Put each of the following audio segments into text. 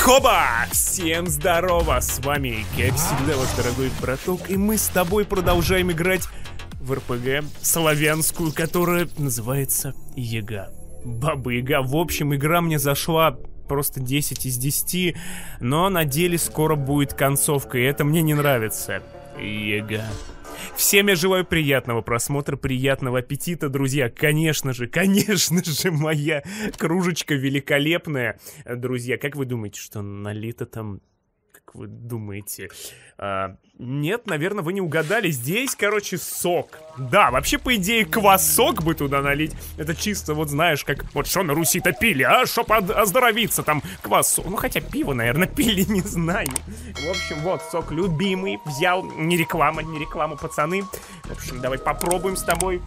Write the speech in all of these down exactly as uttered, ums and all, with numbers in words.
Хоба! Всем здорово! С вами, как всегда, ваш дорогой браток, и мы с тобой продолжаем играть в эр пэ гэ славянскую, которая называется Яга. Баба Яга. В общем, игра мне зашла просто десять из десяти, но на деле скоро будет концовка, и это мне не нравится. Яга. Всем я желаю приятного просмотра, приятного аппетита, друзья. Конечно же, конечно же, моя кружечка великолепная. Друзья, как вы думаете, что налито там? Как вы думаете? А, нет, наверное, вы не угадали. Здесь, короче, сок. Да, вообще, по идее, квасок бы туда налить. Это чисто, вот знаешь, как... Вот что на Руси-то пили, а? Чтоб оздоровиться, там, квасок. Ну, хотя пиво, наверное, пили, не знаю. В общем, вот, сок любимый. Взял. Не реклама, не реклама, пацаны. В общем, давай попробуем с тобой.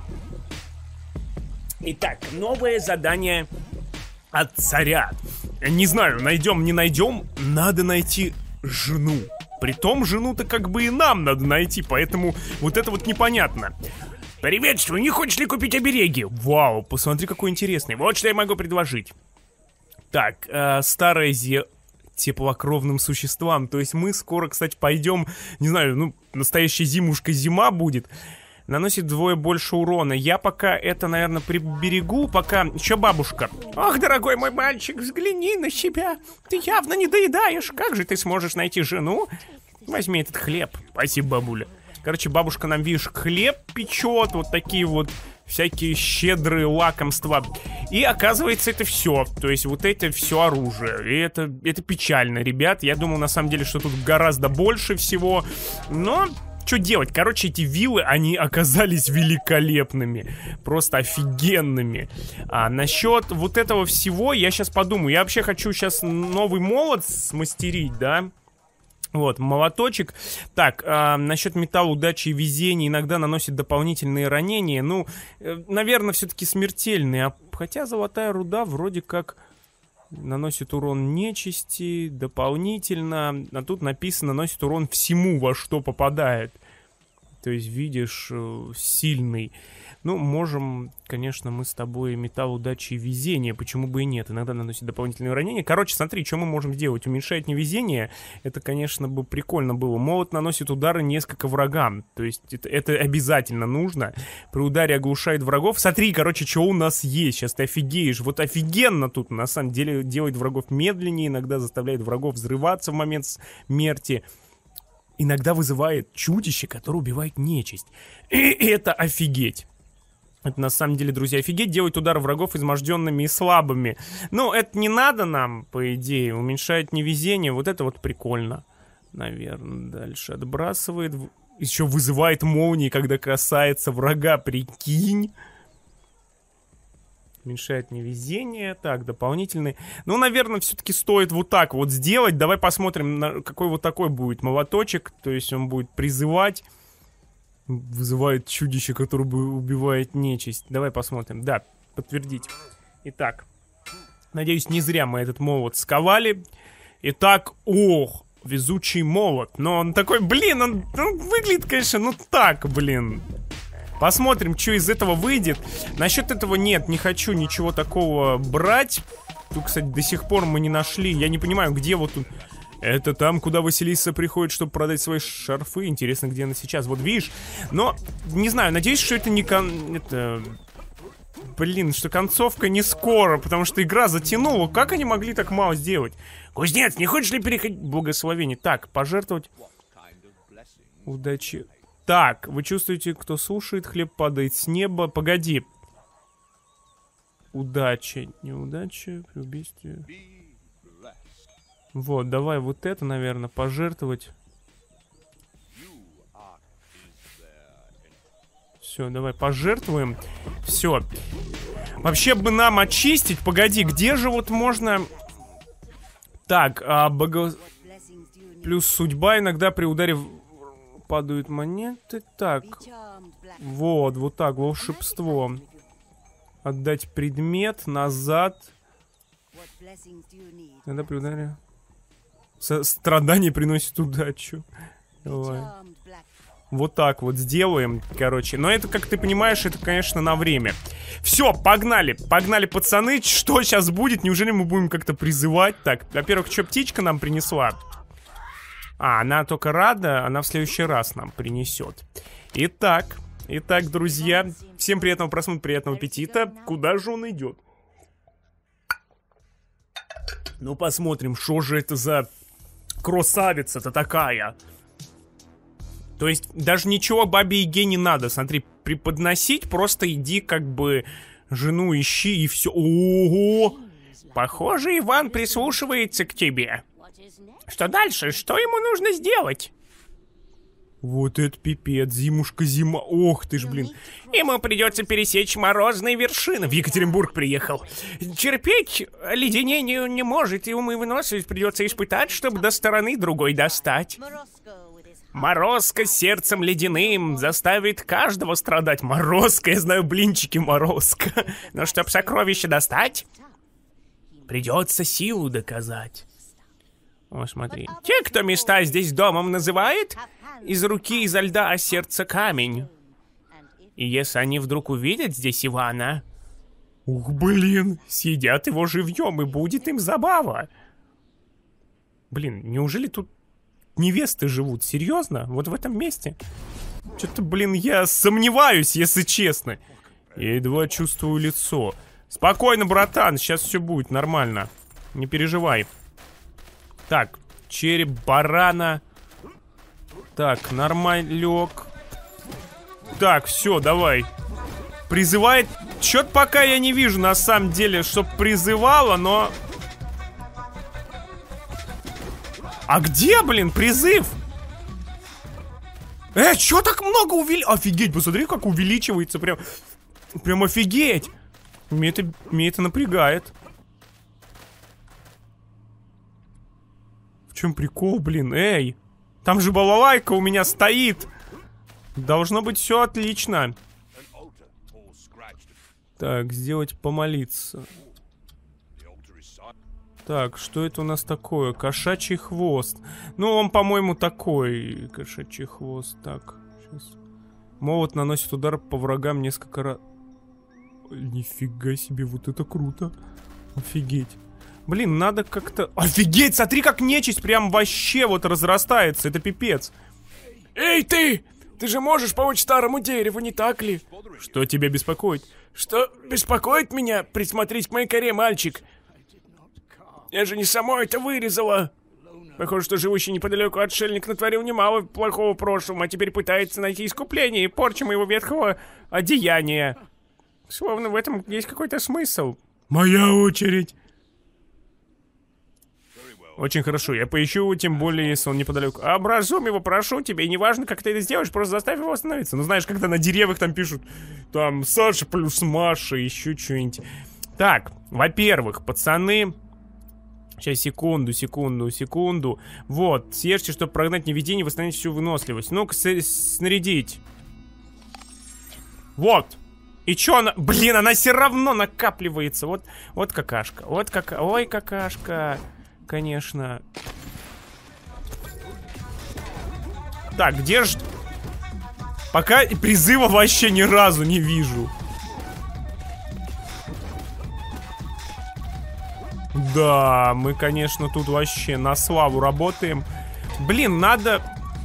Итак, новое задание от царя. Не знаю, найдем, не найдем. Надо найти жену. Притом жену-то как бы и нам надо найти, поэтому вот это вот непонятно. Приветствую, не хочешь ли купить обереги? Вау, посмотри, какой интересный. Вот что я могу предложить. Так, э, старая зе... теплокровным существам. То есть мы скоро, кстати, пойдем, не знаю, ну, настоящая зимушка, зима будет. Наносит вдвое больше урона. Я пока это, наверное, приберегу, пока... Еще бабушка. Ах, дорогой мой мальчик, взгляни на себя. Ты явно не доедаешь. Как же ты сможешь найти жену? Возьми этот хлеб. Спасибо, бабуля. Короче, бабушка нам, видишь, хлеб печет. Вот такие вот всякие щедрые лакомства. И оказывается, это все. То есть вот это все оружие. И это, это печально, ребят. Я думал, на самом деле, что тут гораздо больше всего. Но... Что делать? Короче, эти виллы, они оказались великолепными. Просто офигенными. А насчет вот этого всего я сейчас подумаю. Я вообще хочу сейчас новый молот смастерить, да? Вот, молоточек. Так, а, насчет металла, удачи и везения иногда наносит дополнительные ранения. Ну, э, наверное, все-таки смертельные. А, хотя золотая руда вроде как... Наносит урон нечисти дополнительно. А тут написано, наносит урон всему, во что попадает. То есть, видишь, сильный. Ну, можем, конечно, мы с тобой металл, удачи и везения. Почему бы и нет? Иногда наносит дополнительные ранения. Короче, смотри, что мы можем сделать. Уменьшает невезение. Это, конечно, бы прикольно было. Молот наносит удары несколько врагам. То есть, это, это обязательно нужно. При ударе оглушает врагов. Смотри, короче, что у нас есть. Сейчас ты офигеешь. Вот офигенно тут, на самом деле, делает врагов медленнее. Иногда заставляет врагов взрываться в момент смерти. Иногда вызывает чудище, которое убивает нечисть. И это офигеть. Это на самом деле, друзья, офигеть, делать удары врагов изможденными и слабыми. Ну, это не надо нам, по идее. Уменьшает невезение. Вот это вот прикольно. Наверное, дальше отбрасывает. Еще вызывает молнии, когда касается врага, прикинь. Уменьшает невезение. Так, дополнительный. Ну, наверное, все-таки стоит вот так вот сделать. Давай посмотрим, на какой вот такой будет молоточек. То есть он будет призывать. Вызывает чудище, которое убивает нечисть. Давай посмотрим. Да, подтвердить. Итак, надеюсь, не зря мы этот молот сковали. Итак, ох, везучий молот. Но он такой, блин, он, он выглядит, конечно, ну так, блин. Посмотрим, что из этого выйдет. Насчет этого нет, не хочу ничего такого брать. Тут, кстати, до сих пор мы не нашли. Я не понимаю, где вот тут... Это там, куда Василиса приходит, чтобы продать свои шарфы. Интересно, где она сейчас. Вот видишь. Но, не знаю, надеюсь, что это не кон... Это... Блин, что концовка не скоро, потому что игра затянула. Как они могли так мало сделать? Кузнец, не хочешь ли переходить? Благословение. Так, пожертвовать. Удачи. Так, вы чувствуете, кто слушает, хлеб падает с неба. Погоди. Удача. Неудача при убийстве. Вот, давай вот это, наверное, пожертвовать. Все, давай пожертвуем. Все. Вообще бы нам очистить. Погоди, где же вот можно... Так, а бого... Плюс судьба иногда при ударе падают монеты. Так. Вот, вот так, волшебство. Отдать предмет назад. Иногда при ударе... Страдание приносит удачу. Давай. Вот так вот сделаем, короче. Но это, как ты понимаешь, это, конечно, на время. Все, погнали, погнали, пацаны. Что сейчас будет? Неужели мы будем как-то призывать? Так, во-первых, что птичка нам принесла? А, она только рада, она в следующий раз нам принесет. Итак, итак, друзья, всем приятного просмотра, приятного аппетита. Куда же он идет? Ну, посмотрим, что же это за красавица-то такая. То есть, даже ничего бабе Яге не надо, смотри, преподносить, просто иди, как бы, жену ищи и все. Ого! Похоже, Иван прислушивается к тебе. Что дальше? Что ему нужно сделать? Вот это пипец, зимушка, зима. Ох ты ж, блин. Ему придется пересечь морозные вершины. В Екатеринбург приехал. Терпеть леденение не может, и ум и выносливость придется испытать, чтобы до стороны другой достать. Морозко с сердцем ледяным заставит каждого страдать. Морозко, я знаю, блинчики Морозко. Но чтоб сокровище достать, придется силу доказать. О, смотри. Те, кто места здесь домом называет, из руки изо льда, а сердце камень. И если они вдруг увидят здесь Ивана... Ух, блин, съедят его живьем, и будет им забава. Блин, неужели тут невесты живут? Серьезно? Вот в этом месте? Что-то, блин, я сомневаюсь, если честно. Я едва чувствую лицо. Спокойно, братан, сейчас все будет нормально. Не переживай. Так, череп барана. Так, нормалек. Так, все, давай. Призывает. Чё-то пока я не вижу, на самом деле, чтоб призывала, но... А где, блин, призыв? Э, чё так много увели... Офигеть, посмотри, как увеличивается. Прям, прям офигеть. Меня это, меня это напрягает. В чем прикол, блин? Эй, там же балалайка у меня стоит. Должно быть все отлично. Так, сделать помолиться. Так, что это у нас такое? Кошачий хвост. Ну, он, по-моему, такой. Кошачий хвост. Так, сейчас. Молот наносит удар по врагам несколько раз. Нифига себе, вот это круто. Офигеть. Блин, надо как-то... Офигеть, смотри, как нечисть прям вообще вот разрастается. Это пипец. Эй, ты! Ты же можешь помочь старому дереву, не так ли? Что тебя беспокоит? Что беспокоит меня? Присмотрись к моей коре, мальчик. Я же не само это вырезала. Похоже, что живущий неподалеку отшельник натворил немало плохого в прошлом, а теперь пытается найти искупление и порчу моего ветхого одеяния. Словно в этом есть какой-то смысл. Моя очередь. Очень хорошо, я поищу, тем более, если он неподалеку. Образум его, прошу тебя, и неважно, как ты это сделаешь, просто заставь его остановиться. Ну, знаешь, когда на деревьях там пишут, там, Саша плюс Маша, еще что-нибудь. Так, во-первых, пацаны... Сейчас, секунду, секунду, секунду. Вот, съешьте, чтобы прогнать невидение и восстановить всю выносливость. Ну-ка, снарядить. Вот. И чё она... Блин, она все равно накапливается. Вот, вот какашка, вот кака... Ой, какашка... Конечно. Так, где ж... Пока призыва вообще ни разу не вижу. Да, мы, конечно, тут вообще на славу работаем. Блин, надо...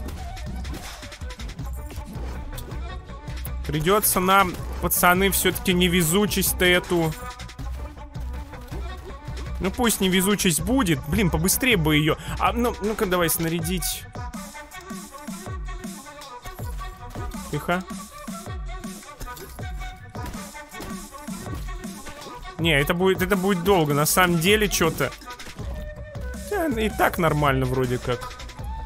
Придется нам, пацаны, все-таки невезучесть-то эту... Ну пусть невезучесть будет. Блин, побыстрее бы ее. А, ну, ну-ка давай снарядить. Тихо. Не, это будет, это будет долго. На самом деле, что-то. И так нормально вроде как.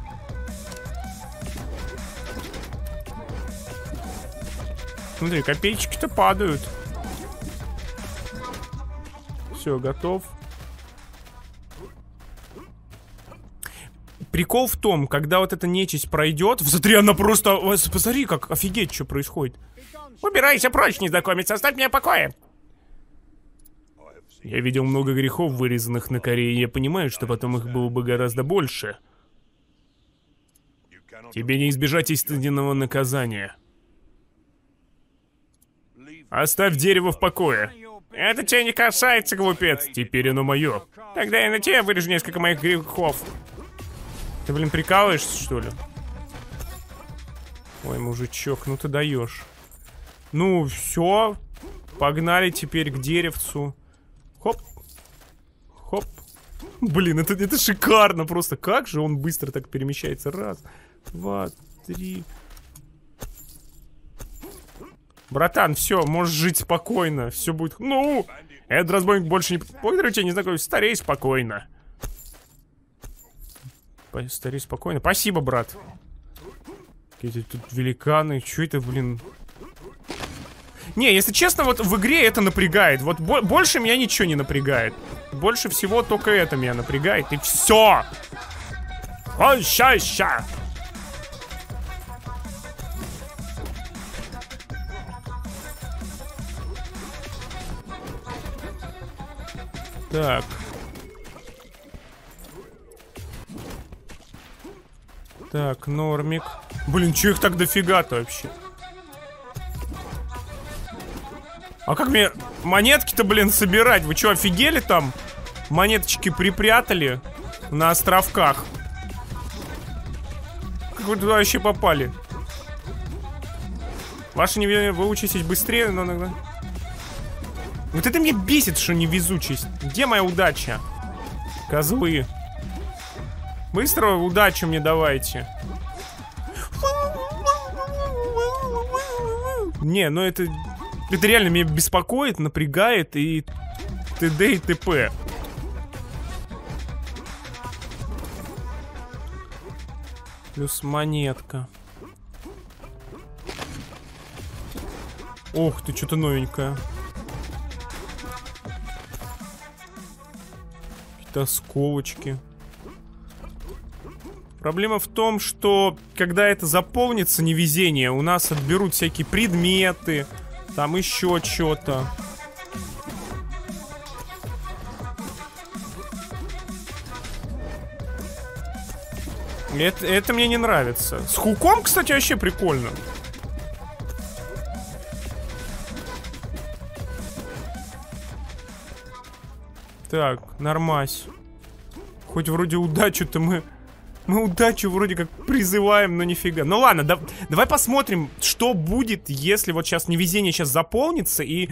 Смотри, копеечки-то падают. Все, готов. Прикол в том, когда вот эта нечисть пройдет. Смотри, она просто... Посмотри, как офигеть, что происходит. Убирайся прочь, незнакомец, оставь меня в покое. Я видел много грехов, вырезанных на коре, и я понимаю, что потом их было бы гораздо больше. Тебе не избежать истинного наказания. Оставь дерево в покое. Это тебя не касается, глупец. Теперь оно мое. Тогда я на тебя вырежу несколько моих грехов. Ты, блин, прикалываешься, что ли? Ой, мужичок, ну ты даешь. Ну, все. Погнали теперь к деревцу. Хоп. Хоп. Блин, это, это шикарно просто. Как же он быстро так перемещается. Раз, два, три. Братан, все, можешь жить спокойно. Все будет... Ну, этот разбойник больше не... Ой, тебя не знакомый. Старей спокойно. Старей спокойно. Спасибо, брат. Какие-то тут великаны. Че это, блин? Не, если честно, вот в игре это напрягает. Вот бо больше меня ничего не напрягает. Больше всего только это меня напрягает. И все. Ой, ща, ща. Так. Так, нормик. Блин, че их так дофига-то вообще? А как мне монетки-то, блин, собирать? Вы что, офигели там? Монеточки припрятали на островках. Как вы туда вообще попали? Ваша невезучесть, вы учитесь быстрее, но иногда... Вот это мне бесит, что невезучесть. Где моя удача? Козлы. Быстро удачу мне давайте. Не, ну это... Это реально меня беспокоит, напрягает и т.д. и т.п. Плюс монетка. Ох ты, что-то новенькое. Какие-то осколочки. Проблема в том, что когда это заполнится невезение, у нас отберут всякие предметы, там еще что-то. Это, это мне не нравится. С хуком, кстати, вообще прикольно. Так, нормась. Хоть вроде удачу-то мы... Мы удачу вроде как призываем, но нифига. Ну ладно, да, давай посмотрим, что будет, если вот сейчас невезение сейчас заполнится и...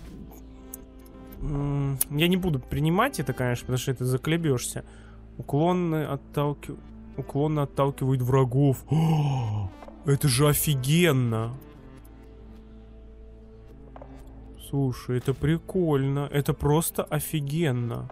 М-м, я не буду принимать это, конечно, потому что это заклебешься. Уклонно отталкив... Уклонно отталкивает врагов. О, это же офигенно. Слушай, это прикольно. Это просто офигенно.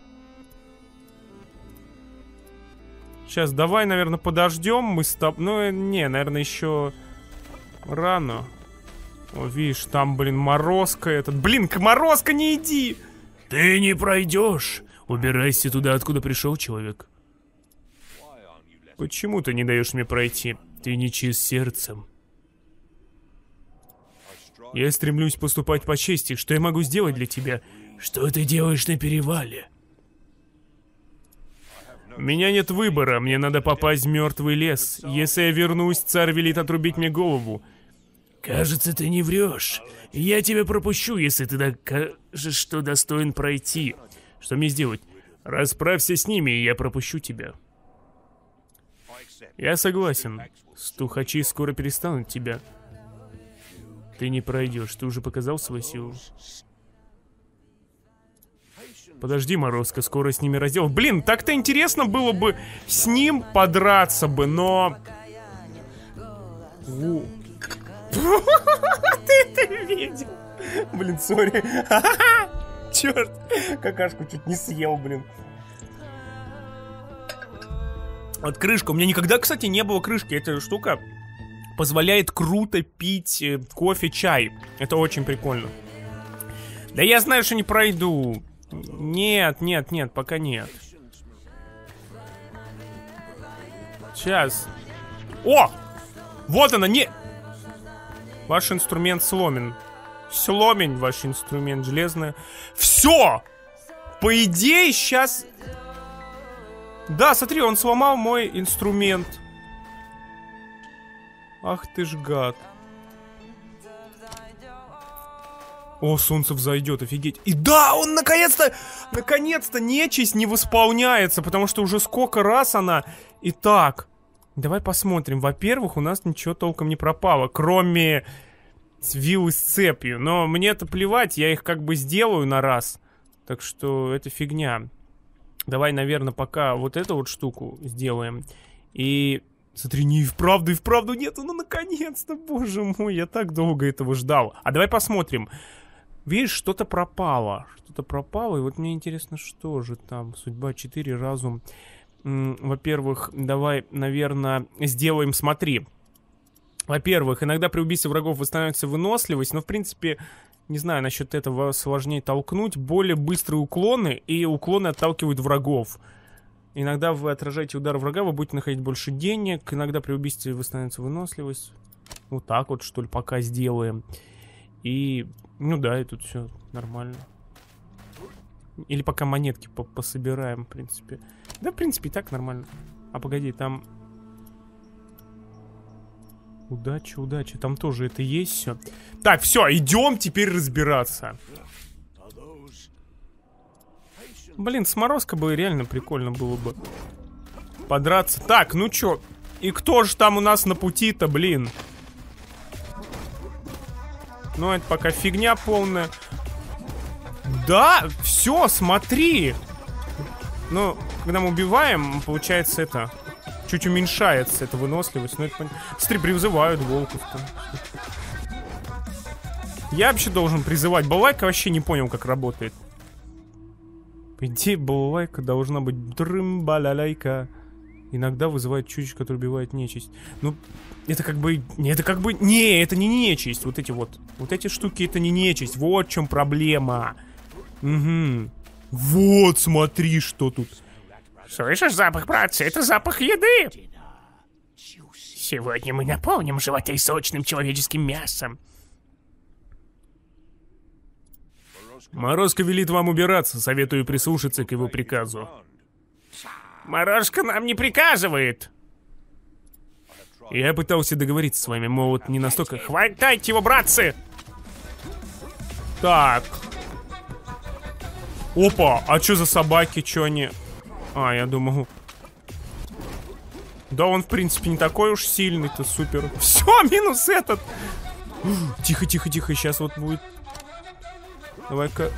Сейчас, давай, наверное, подождем. Мы с тобой... Ну, не, наверное, еще рано. О, видишь, там, блин, морозка этот. Блин, морозка, не иди! Ты не пройдешь. Убирайся туда, откуда пришел человек. Почему ты не даешь мне пройти? Ты не чист сердцем. Я стремлюсь поступать по чести. Что я могу сделать для тебя? Что ты делаешь на перевале? У меня нет выбора, мне надо попасть в мертвый лес. Если я вернусь, царь велит отрубить мне голову. Кажется, ты не врешь. Я тебя пропущу, если ты докажешь, что достоин пройти. Что мне сделать? Расправься с ними, и я пропущу тебя. Я согласен. Стухачи скоро перестанут тебя. Ты не пройдешь, ты уже показал свою силу. Подожди, Морозко, скоро с ними раздел. Блин, так-то интересно было бы с ним подраться бы, но... Ты это видел? Блин, сори. Черт, какашку чуть не съел, блин. Вот крышка. У меня никогда, кстати, не было крышки. Эта штука позволяет круто пить кофе, чай. Это очень прикольно. Да я знаю, что не пройду. Нет, нет, нет, пока нет. Сейчас. О! Вот она, не... Ваш инструмент сломан. Сломень ваш инструмент железный. Все! По идее, сейчас... Да, смотри, он сломал мой инструмент. Ах ты ж гад. О, солнце взойдет, офигеть. И да, он наконец-то, наконец-то нечисть не восполняется, потому что уже сколько раз она... Итак, давай посмотрим. Во-первых, у нас ничего толком не пропало, кроме вилы с цепью. Но мне-то плевать, я их как бы сделаю на раз. Так что это фигня. Давай, наверное, пока вот эту вот штуку сделаем. И... Смотри, не и вправду, и вправду нету, ну наконец-то, боже мой, я так долго этого ждал. А давай посмотрим. Видишь, что-то пропало. Что-то пропало, и вот мне интересно, что же там. Судьба четыре, разум. Во-первых, давай, наверное, сделаем, смотри. Во-первых, иногда при убийстве врагов восстанавливается выносливость, но, в принципе, не знаю, насчет этого сложнее толкнуть. Более быстрые уклоны, и уклоны отталкивают врагов. Иногда вы отражаете удар врага, вы будете находить больше денег. Иногда при убийстве восстанавливается выносливость. Вот так вот, что ли, пока сделаем. И, ну да, и тут все нормально. Или пока монетки по пособираем, в принципе. Да, в принципе, и так нормально. А погоди, там... Удача, удача. Там тоже это есть все. Так, все, идем теперь разбираться. Блин, с Морозко бы реально прикольно было бы подраться. Так, ну чё? И кто же там у нас на пути-то, блин? Ну, это пока фигня полная. Да, все, смотри. Ну, когда мы убиваем, получается это... Чуть уменьшается эта выносливость. Ну, это пон... Смотри, призывают волков-то. Я вообще должен призывать. Балалайка вообще не понял, как работает. По идее, балалайка должна быть дрым-балалайка. Иногда вызывает чудищ, который убивает нечисть. Ну, это как бы... Не, это как бы... Не, это не нечисть. Вот эти вот... Вот эти штуки, это не нечисть. Вот в чем проблема. Угу. Вот, смотри, что тут. Слышишь запах, братцы? Это запах еды. Сегодня мы наполним животы сочным человеческим мясом. Морозко велит вам убираться. Советую прислушаться к его приказу. Морозко нам не приказывает. Я пытался договориться с вами, мол, вот не настолько... Хватайте его, братцы! Так. Опа, а что за собаки, что они... А, я думал... Да он, в принципе, не такой уж сильный-то, супер. Все, минус этот. Тихо, тихо, тихо, сейчас вот будет. Давай-ка.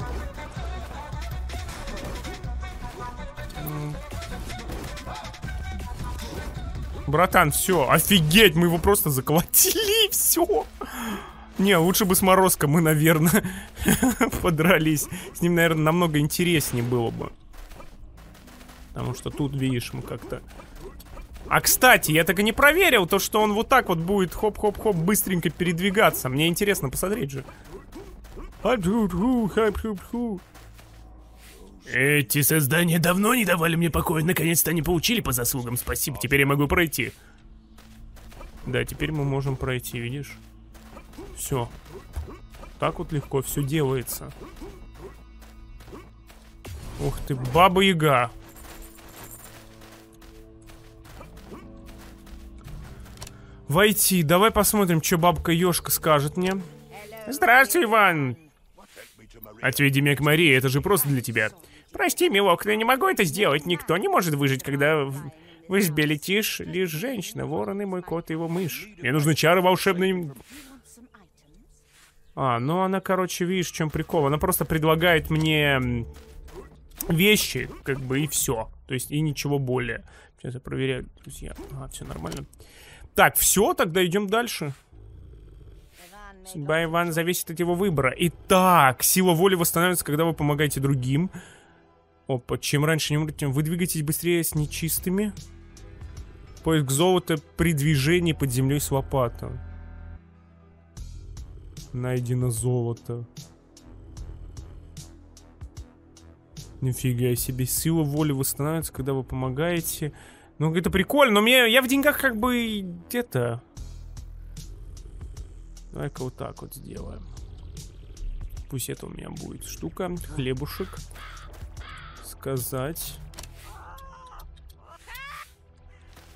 Братан, все, офигеть, мы его просто заколотили, все. Не, лучше бы с Морозко мы, наверное, подрались. С ним, наверное, намного интереснее было бы. Потому что тут, видишь, мы как-то... А, кстати, я так и не проверил то, что он вот так вот будет хоп-хоп-хоп быстренько передвигаться. Мне интересно посмотреть же. Эти создания давно не давали мне покоя. Наконец-то они получили по заслугам. Спасибо, теперь я могу пройти. Да, теперь мы можем пройти, видишь? Все. Так вот легко все делается. Ух ты, Баба-Яга. Войти. Давай посмотрим, что бабка Ёшка скажет мне. Здравствуй, Иван. Отведи меня к Марии, это же просто для тебя. Прости, милок, но я не могу это сделать. Никто не может выжить, когда в, в избе летишь лишь женщина, ворон и мой кот и его мышь. Мне нужны чары волшебные. А, ну она, короче, видишь, в чем прикол. Она просто предлагает мне вещи, как бы, и все. То есть, и ничего более. Сейчас я проверяю, друзья. А, все нормально. Так, все, тогда идем дальше. Судьба Ивана зависит от его выбора. Итак, сила воли восстанавливается, когда вы помогаете другим. Опа, чем раньше не умрете, тем вы двигаетесь быстрее с нечистыми. Поиск золота при движении под землей с лопатой. Найдено золото. Нифига себе. Сила воли восстанавливается, когда вы помогаете. Ну, это прикольно, но мне, я в деньгах как бы где-то... Давай-ка вот так вот сделаем. Пусть это у меня будет штука. Хлебушек. Сказать.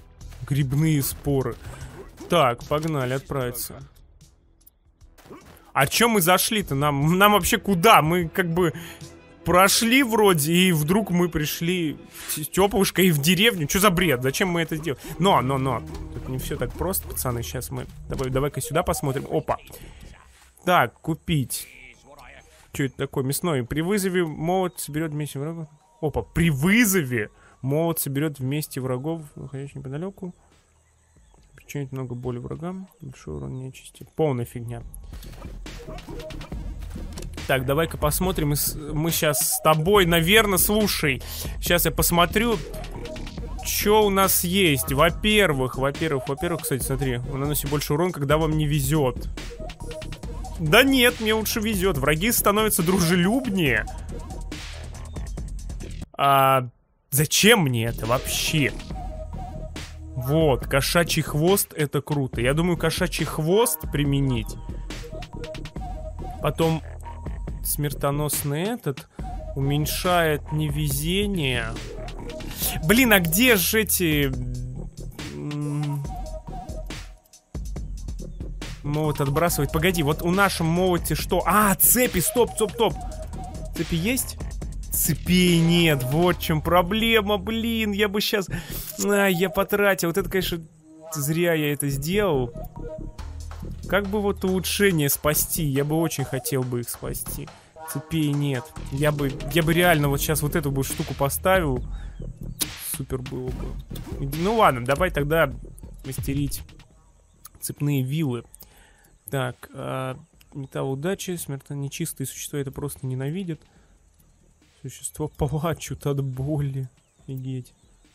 Грибные споры. Так, погнали, отправиться. А чё мы зашли-то? Нам, нам вообще куда? Мы как бы прошли вроде, и вдруг мы пришли с теплушкой и в деревню. Чё за бред? Зачем мы это сделали? Но, но, но. Тут не все так просто, пацаны. Сейчас мы... Давай, давай-ка сюда посмотрим. Опа. Так, купить. Что это такое? Мясной. При вызове молот соберет вместе врагов. Опа, при вызове молот соберет вместе врагов, находящих неподалеку. Причинить много боли врагам. Большой урон нечисти. Полная фигня. Так, давай-ка посмотрим. Мы сейчас с тобой, наверное, слушай. Сейчас я посмотрю, что у нас есть. Во-первых, во-первых, во-первых, кстати, смотри, он наносит больше урон, когда вам не везет. Да нет, мне лучше везет. Враги становятся дружелюбнее. А зачем мне это вообще? Вот, кошачий хвост, это круто. Я думаю, кошачий хвост применить. Потом смертоносный этот уменьшает невезение. Блин, а где же эти... Молот отбрасывать. Погоди, вот у нашем молоте что? А, цепи, стоп, стоп, стоп. Цепи есть? Цепей нет, вот в чем проблема, блин. Я бы сейчас... А, я потратил. Вот это, конечно, зря я это сделал. Как бы вот улучшение спасти? Я бы очень хотел бы их спасти. Цепей нет. Я бы, я бы реально вот сейчас вот эту бы штуку поставил. Супер было бы. Ну ладно, давай тогда мастерить цепные вилы. Так, а, металл удачи, смертельно нечистые существа это просто ненавидят. Существа плачут от боли. Офигеть.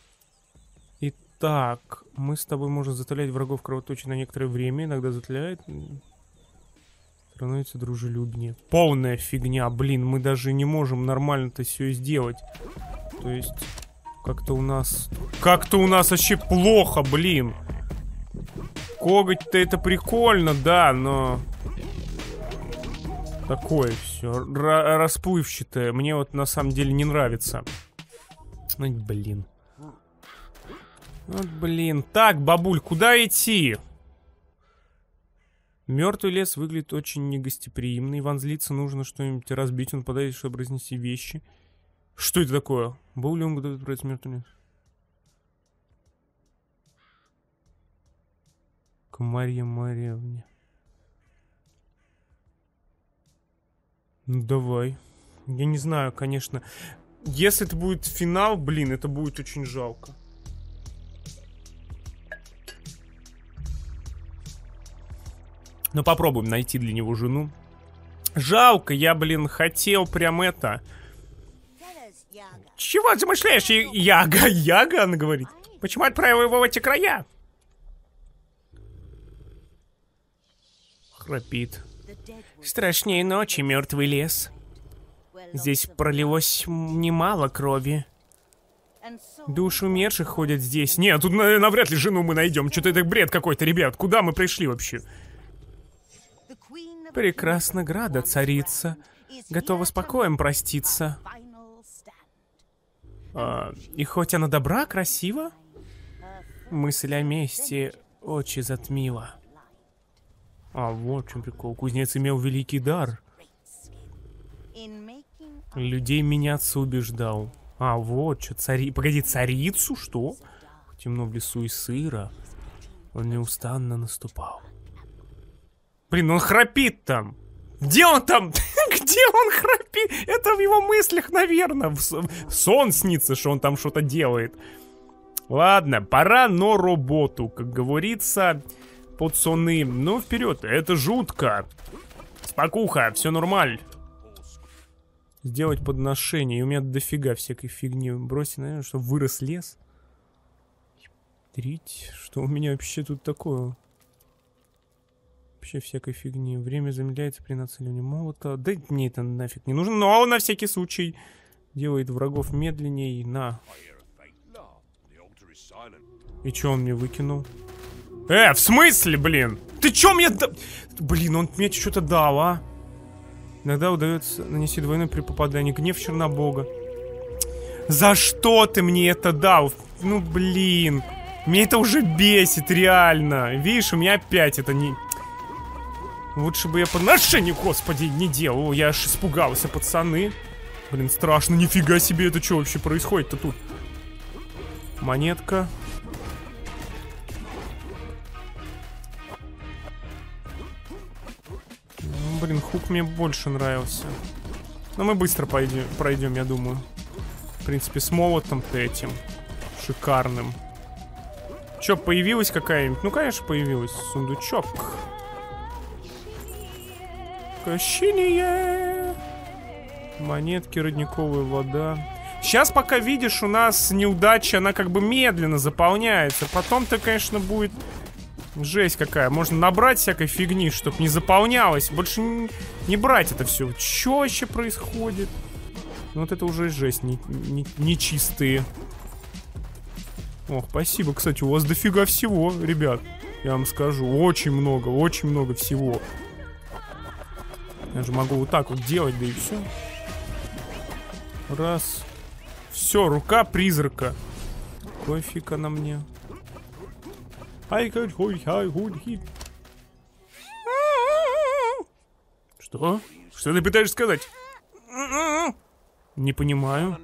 Итак, мы с тобой можем затылять врагов кровоточия на некоторое время. Иногда затыляет. Становится дружелюбнее. Полная фигня, блин. Мы даже не можем нормально-то все сделать. То есть, как-то у нас... Как-то у нас вообще плохо, блин. Коготь-то это прикольно, да, но... Такое все. Расплывчатое. Мне вот на самом деле не нравится. Ну, блин. Вот, блин. Так, бабуль, куда идти? Мертвый лес выглядит очень негостеприимно. Иван злится, нужно что-нибудь разбить. Он подает, чтобы разнести вещи. Что это такое? Был ли он готов отправить мертвый лес? К Марье Марьевне. Ну давай. Я не знаю, конечно. Если это будет финал, блин, это будет очень жалко. Но попробуем найти для него жену. Жалко, я, блин, хотел прям это... Чего замышляешь, Яга? Яга, она говорит. Почему отправил его в эти края? Храпит. Страшнее ночи, мертвый лес. Здесь пролилось немало крови. Души умерших ходят здесь. Нет, тут навряд ли жену мы найдем. Что-то это бред какой-то, ребят. Куда мы пришли вообще? Прекрасна града, царица. Готова спокоем проститься. А, и хоть она добра, красива, мысль о мести очи затмила. А, вот в чем прикол. Кузнец имел великий дар. Людей меняться убеждал. А, вот что, цари... Погоди, царицу, что? Темно в лесу и сыро. Он неустанно наступал. Блин, он храпит там. Где он там? Где он храпит? Это в его мыслях, наверное. В сон снится, что он там что-то делает. Ладно, пора на работу. Как говорится, пацаны. Ну, вперед, это жутко. Спокуха, все нормаль. Сделать подношение. И у меня дофига всякой фигни. Бросить, наверное, чтобы вырос лес. Трить. Что у меня вообще тут такое? Вообще всякой фигни. Время замедляется при нацеливании молота. Да мне это нафиг не нужно. Но на всякий случай делает врагов медленнее. На. И чё он мне выкинул? Э, в смысле, блин? Ты чё мне да... Блин, он мне что-то дал, а? Иногда удается нанести двойной при попадании. Гнев Чернобога. За что ты мне это дал? Ну, блин. Меня это уже бесит, реально. Видишь, у меня опять это не... Лучше бы я подношение, господи, не делал. Я аж испугался, пацаны. Блин, страшно, нифига себе, это что вообще происходит-то тут? Монетка. Блин, хук мне больше нравился. Но мы быстро пойдем, пройдем, я думаю. В принципе, с молотом-то этим шикарным. Чё, появилась какая-нибудь? Ну, конечно, появилась. Сундучок. Кощение. Монетки, родниковая вода. Сейчас, пока видишь, у нас неудача, она как бы медленно заполняется. Потом-то, конечно, будет жесть какая. Можно набрать всякой фигни, чтобы не заполнялось. Больше не, не брать это все. Что вообще происходит? Ну, вот это уже жесть, не, не, не чистые. Ох, спасибо. Кстати, у вас дофига всего, ребят. Я вам скажу. Очень много, очень много всего. Я же могу вот так вот делать, да и все. Раз. Все, рука призрака. Какой фиг она мне? Что? Что ты пытаешься сказать? Не понимаю.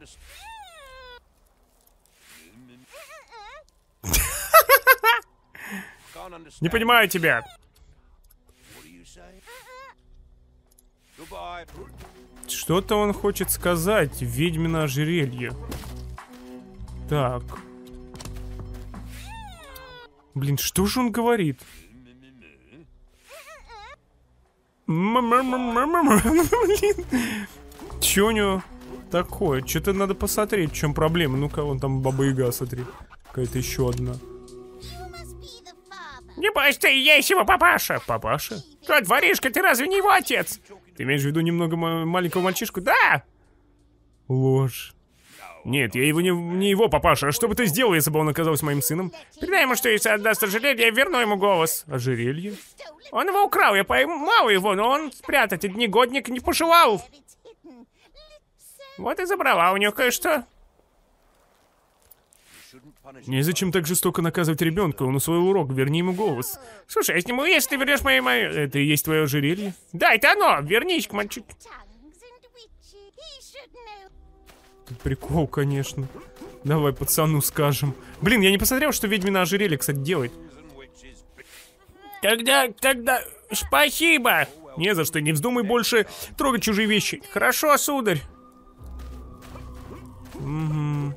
Не понимаю тебя. Что-то он хочет сказать. Ведьмино ожерелье. Так. Блин, что же он говорит? Блин. Чё у него такое? Что-то надо посмотреть, в чем проблема. Ну-ка, вон там Баба-Яга, смотри. Какая-то еще одна. Не бойся, ты и есть его папаша. Папаша? Тот воришка, ты разве не его отец? Ты имеешь в виду немного маленького мальчишку? Да! Ложь. Нет, я его не, не его папаша. А что бы ты сделал, если бы он оказался моим сыном? Передай ему, что если отдаст ожерелье, я верну ему голос. Ожерелье? Он его украл, я поймал его, но он спрятать этот негодник не пожелал. Вот и забрала у него кое-что. Незачем так жестоко наказывать ребенка, он усвоил урок, верни ему голос. Слушай, я сниму, если ты вернешь мои... мои... Это и есть твое ожерелье? Да, это оно, вернись к мальчику. Тут прикол, конечно. Давай пацану скажем. Блин, я не посмотрел, что ведьмино ожерелье, кстати, делает. Тогда, тогда, спасибо. Не за что, не вздумай больше трогать чужие вещи. Хорошо, сударь. Угу.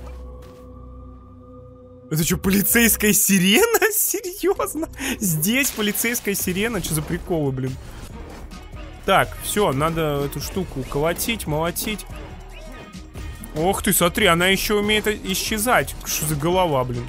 Это что, полицейская сирена? Серьезно? Здесь полицейская сирена? Что за приколы, блин? Так, все, надо эту штуку колотить, молотить. Ох ты, смотри, она еще умеет исчезать. Что за голова, блин?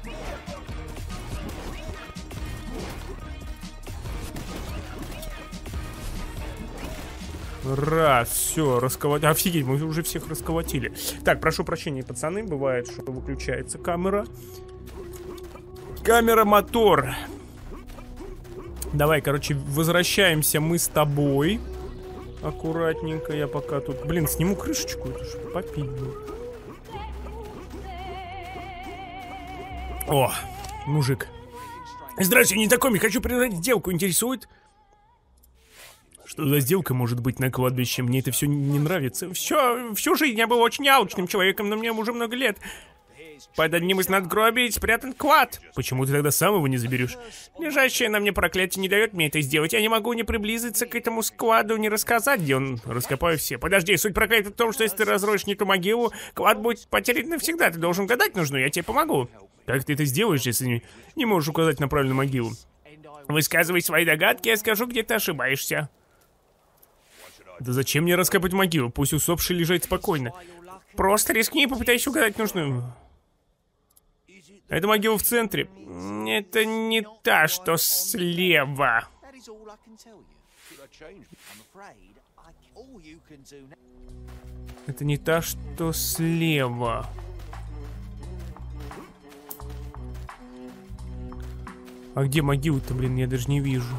Раз, все, расколотили. Офигеть, мы уже всех расколотили. Так, прошу прощения, пацаны, бывает, что выключается камера. Камера, мотор. Давай, короче, возвращаемся мы с тобой. Аккуратненько, я пока тут... Блин, сниму крышечку, это что, попить будет. О, мужик. Здравствуйте, незнакомец, хочу предложить сделку, интересует? Что за сделка может быть на кладбище? Мне это все не нравится. Все, всю жизнь я был очень алчным человеком, но мне уже много лет. Под одним из надгробий спрятан клад. Почему ты тогда сам его не заберешь? Лежащее на мне проклятие не дает мне это сделать. Я не могу не приблизиться к этому складу, не рассказать, где он. Раскопаю все. Подожди, суть проклятия в том, что если ты разроешь не ту могилу, клад будет потерян навсегда. Ты должен гадать нужно, я тебе помогу. Как ты это сделаешь, если не, не можешь указать на правильную могилу? Высказывай свои догадки, я скажу, где ты ошибаешься. Да зачем мне раскопать могилу? Пусть усопший лежит спокойно. Просто рискни и попытайся угадать нужную. Это могила в центре. Это не та, что слева. Это не та, что слева. А где могилы-то, блин, я даже не вижу.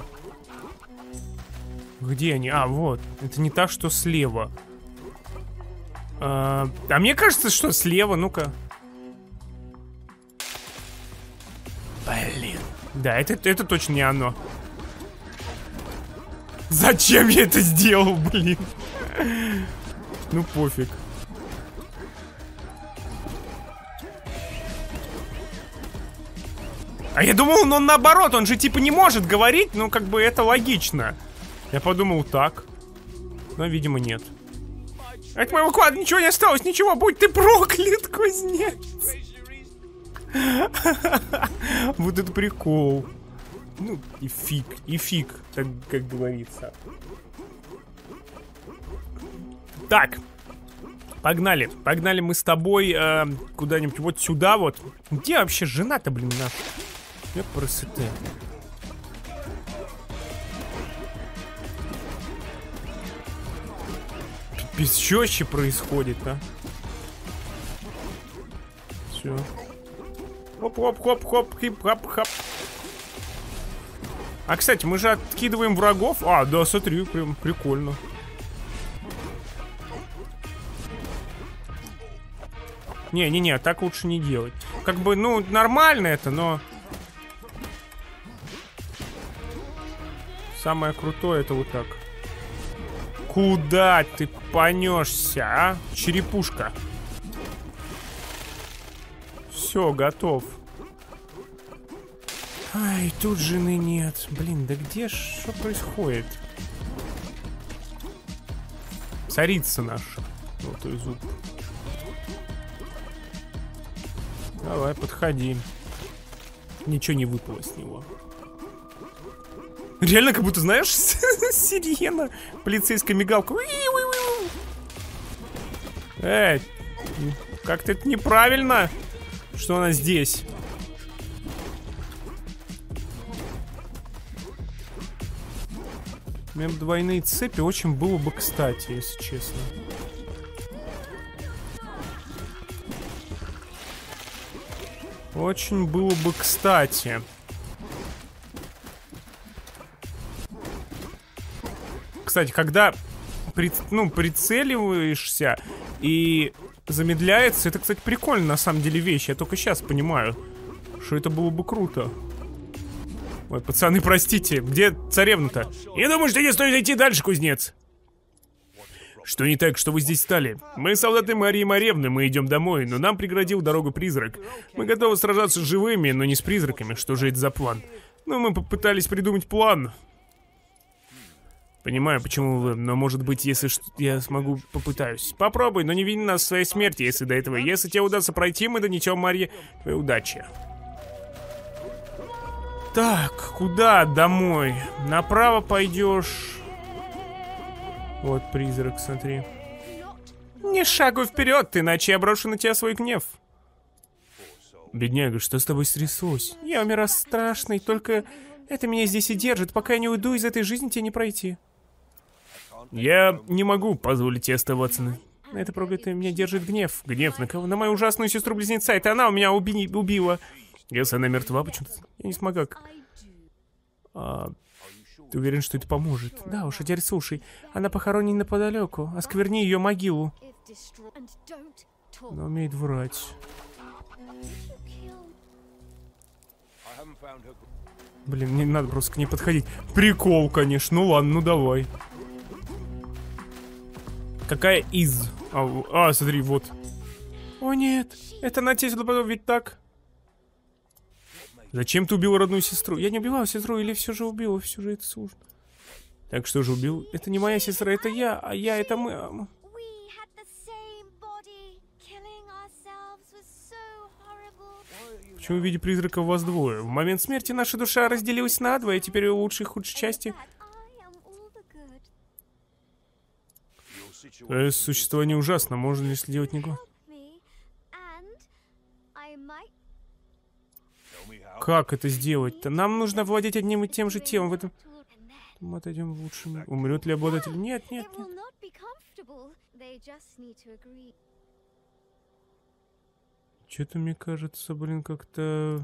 Где они? А, вот. Это не та, что слева. А, а мне кажется, что слева. Ну-ка. Блин. Да, это, это точно не оно. Зачем я это сделал, блин? Ну пофиг. А я думал, он, он наоборот, он же типа не может говорить, ну как бы это логично. Я подумал так. Но, видимо, нет. От моего клада ничего не осталось, ничего, будь ты проклят, кузнец. Вот это прикол. Ну, и фиг, и фиг, так как говорится. Так. Погнали, погнали мы с тобой э, куда-нибудь вот сюда вот. Где вообще жена-то, блин, наша? Я красота. Пипец, что вообще происходит, а? Все. Хоп-хоп-хоп-хоп, хип-хоп-хоп. А, кстати, мы же откидываем врагов. А, да, смотри, прям прикольно. Не-не-не, так лучше не делать. Как бы, ну, нормально это, но... Самое крутое это вот так. Куда ты понесся, а? Черепушка. Все, готов. Ай, тут жены нет. Блин, да где ж, что происходит? Царица наша. Вот и зуб. Давай, подходи. Ничего не выпало с него. Реально, как будто, знаешь, сирена. Полицейская мигалка. Эй, как-то это неправильно, что она здесь. Мем двойные цепи очень было бы кстати, если честно. Очень было бы кстати. Кстати, когда при, ну, прицеливаешься и замедляется, это, кстати, прикольно на самом деле вещь. Я только сейчас понимаю, что это было бы круто. Ой, пацаны, простите, где царевна-то? Я думаю, что не стоит идти дальше, кузнец. Что не так, что вы здесь стали? Мы солдаты Марии Маревны, мы идем домой, но нам преградил дорогу призрак. Мы готовы сражаться с живыми, но не с призраками. Что же это за план? Ну, мы попытались придумать план. Понимаю, почему вы, но может быть, если что, я смогу, попытаюсь. Попробуй, но не вини нас в своей смерти, если до этого. Если тебе удастся пройти, мы донесем Марье твоей удачи. Так, куда? Домой. Направо пойдешь. Вот призрак, смотри. Не шагу вперед, иначе я брошу на тебя свой гнев. Бедняга, что с тобой стряслось? Я умираю страшный, только это меня здесь и держит. Пока я не уйду из этой жизни, тебе не пройти. Я не могу позволить тебе оставаться на... Это проклятое меня держит гнев. Гнев на кого? На мою ужасную сестру-близнеца. Это она у меня уби... убила. Если она мертва, почему-то... Я не смогла. А... Ты уверен, что это поможет? Да уж, а теперь слушай. Она похоронена неподалеку. Оскверни ее могилу. Она умеет врать. Блин, не надо просто к ней подходить. Прикол, конечно. Ну ладно, ну давай. Какая из? А, а смотри, вот. О нет, это на тебе ведь так? Зачем ты убил родную сестру? Я не убивал сестру, или все же убил, все же это сложно. Так что же убил? Это не моя сестра, это я, а я это мы. Почему в виде призрака вас двое? В момент смерти наша душа разделилась надвое, и теперь ее лучшие и худшие части. Твое существование ужасно, можно ли сделать него? Как это сделать-то? Нам нужно владеть одним и тем же телом в этом... Мы отойдем в лучшем... Умрет ли обладатель? Нет, нет, нет. Что-то мне кажется, блин, как-то...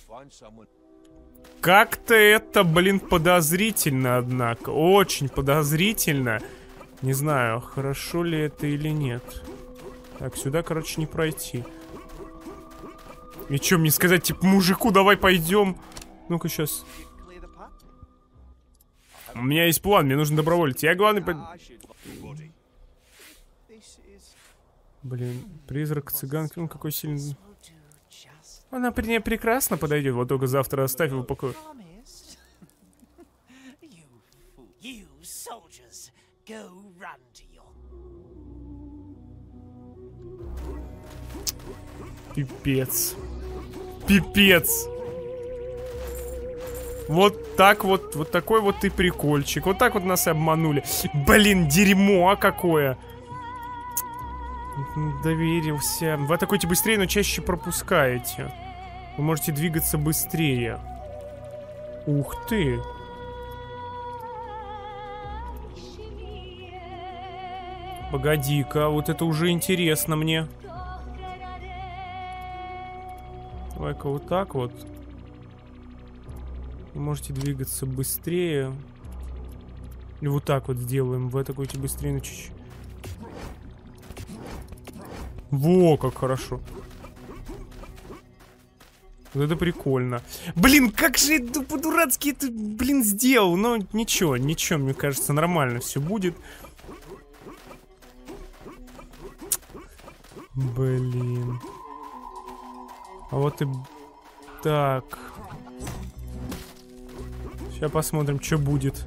Как-то это, блин, подозрительно, однако. Очень подозрительно. Не знаю, хорошо ли это или нет. Так, сюда, короче, не пройти. И что мне сказать, типа, мужику, давай пойдем. Ну-ка, сейчас. У меня есть план, мне нужен доброволец. Я главный... По... Блин, призрак цыганки, он какой сильный. Она при ней прекрасно подойдет, вот только завтра оставь его в покое. Пипец. Пипец. Вот так вот, вот такой вот и прикольчик. Вот так вот нас и обманули. Блин, дерьмо, а какое. Доверился. Вы атакуете быстрее, но чаще пропускаете. Вы можете двигаться быстрее. Ух ты. Погоди-ка, вот это уже интересно мне. Давай-ка вот так вот. Вы можете двигаться быстрее. Или вот так вот сделаем. Вы атакуете быстрее, но чуть-чуть. Во, как хорошо. Вот это прикольно. Блин, как же это по-дурацки это, блин, сделал. Но ничего, ничего, мне кажется, нормально все будет. Блин. А вот и... Так. Сейчас посмотрим, что будет.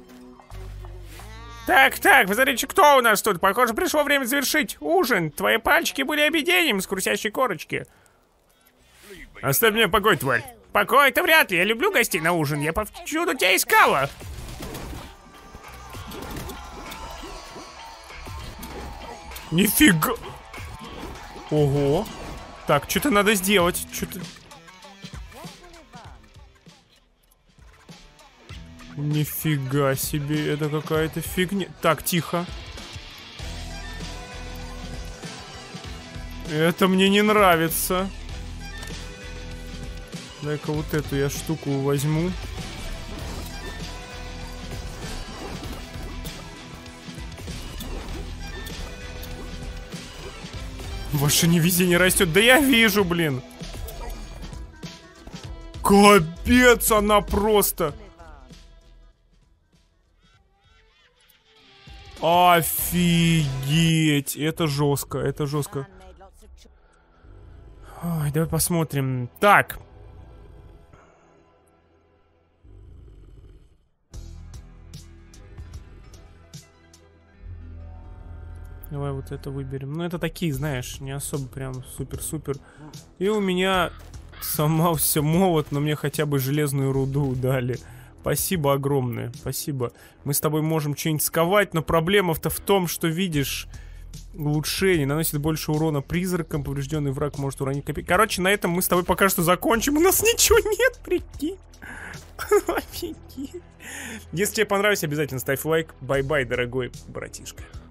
Так, так, посмотрите, кто у нас тут? Похоже, пришло время завершить ужин. Твои пальчики были объединением с хрустящей корочки. Оставь меня в покое, тварь. Покой-то вряд ли. Я люблю гостей на ужин. Я повсюду тебя искала. Нифига. Ого. Так, что-то надо сделать. Что-то... Нифига себе, это какая-то фигня. Так, тихо. Это мне не нравится. Дай-ка вот эту я штуку возьму. Ваше невезение растет. Да я вижу, блин. Капец, она просто... Офигеть, это жестко, это жестко. Ой, давай посмотрим. Так. Давай вот это выберем. Ну, это такие, знаешь, не особо прям супер-супер. И у меня сломался молот, но мне хотя бы железную руду дали. Спасибо огромное, спасибо. Мы с тобой можем что-нибудь сковать, но проблема-то в том, что, видишь, улучшение наносит больше урона призракам, поврежденный враг может уронить копейки. Короче, на этом мы с тобой пока что закончим. У нас ничего нет, прикинь. Офигеть. Если тебе понравилось, обязательно ставь лайк. Бай-бай, дорогой братишка.